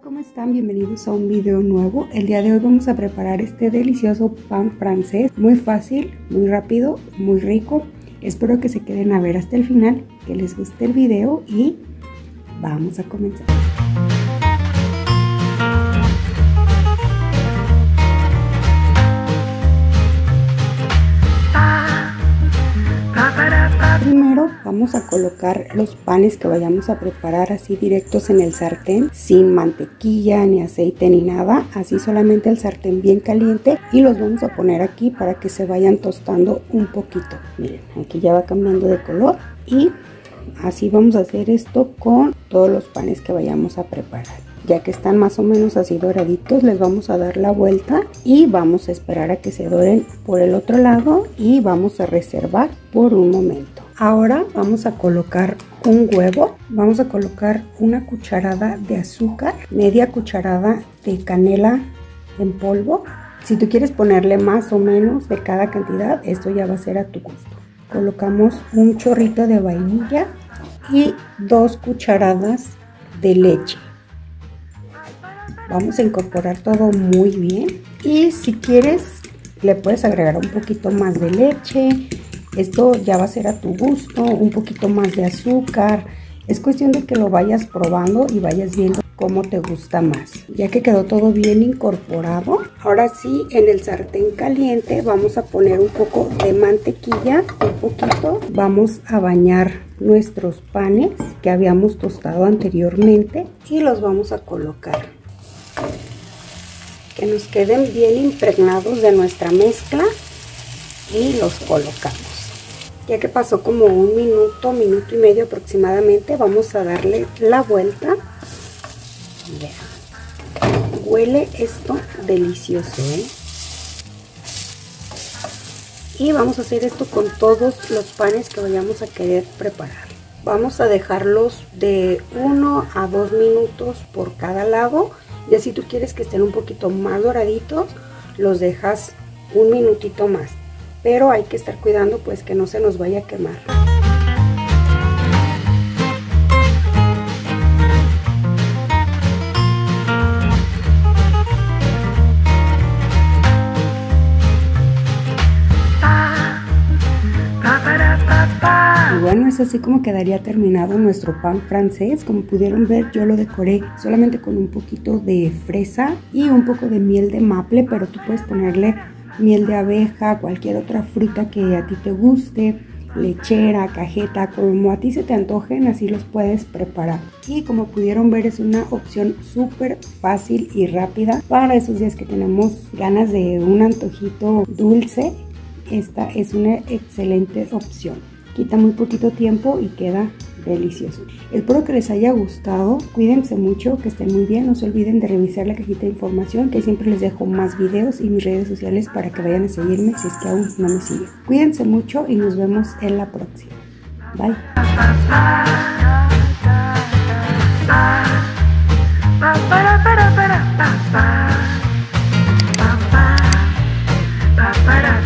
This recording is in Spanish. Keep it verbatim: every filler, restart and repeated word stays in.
¿cómo están? Bienvenidos a un video nuevo. El día de hoy vamos a preparar este delicioso pan francés. Muy fácil, muy rápido, muy rico. Espero que se queden a ver hasta el final, que les guste el video y vamos a comenzar. Primero vamos a colocar los panes que vayamos a preparar así directos en el sartén, sin mantequilla ni aceite ni nada, así solamente el sartén bien caliente, y los vamos a poner aquí para que se vayan tostando un poquito. Miren, aquí ya va cambiando de color y así vamos a hacer esto con todos los panes que vayamos a preparar. Ya que están más o menos así doraditos, les vamos a dar la vuelta y vamos a esperar a que se doren por el otro lado y vamos a reservar por un momento. Ahora vamos a colocar un huevo, vamos a colocar una cucharada de azúcar, media cucharada de canela en polvo. Si tú quieres ponerle más o menos de cada cantidad, esto ya va a ser a tu gusto. Colocamos un chorrito de vainilla y dos cucharadas de leche. Vamos a incorporar todo muy bien y si quieres le puedes agregar un poquito más de leche. Esto ya va a ser a tu gusto, un poquito más de azúcar. Es cuestión de que lo vayas probando y vayas viendo cómo te gusta más. Ya que quedó todo bien incorporado, ahora sí en el sartén caliente vamos a poner un poco de mantequilla, un poquito. Vamos a bañar nuestros panes que habíamos tostado anteriormente y los vamos a colocar. Que nos queden bien impregnados de nuestra mezcla y los colocamos. Ya que pasó como un minuto, minuto y medio aproximadamente, vamos a darle la vuelta. Vean, huele esto delicioso, ¿eh? Y vamos a hacer esto con todos los panes que vayamos a querer preparar. Vamos a dejarlos de uno a dos minutos por cada lado. Y si tú quieres que estén un poquito más doraditos, los dejas un minutito más. Pero hay que estar cuidando pues que no se nos vaya a quemar. Y bueno, es así como quedaría terminado nuestro pan francés. Como pudieron ver, yo lo decoré solamente con un poquito de fresa y un poco de miel de maple, pero tú puedes ponerle miel de abeja, cualquier otra fruta que a ti te guste, lechera, cajeta, como a ti se te antojen, así los puedes preparar. Y como pudieron ver, es una opción súper fácil y rápida para esos días que tenemos ganas de un antojito dulce. Esta es una excelente opción. Quita muy poquito tiempo y queda delicioso. Espero que les haya gustado. Cuídense mucho, que estén muy bien. No se olviden de revisar la cajita de información, que siempre les dejo más videos y mis redes sociales para que vayan a seguirme si es que aún no me siguen. Cuídense mucho y nos vemos en la próxima. Bye. Para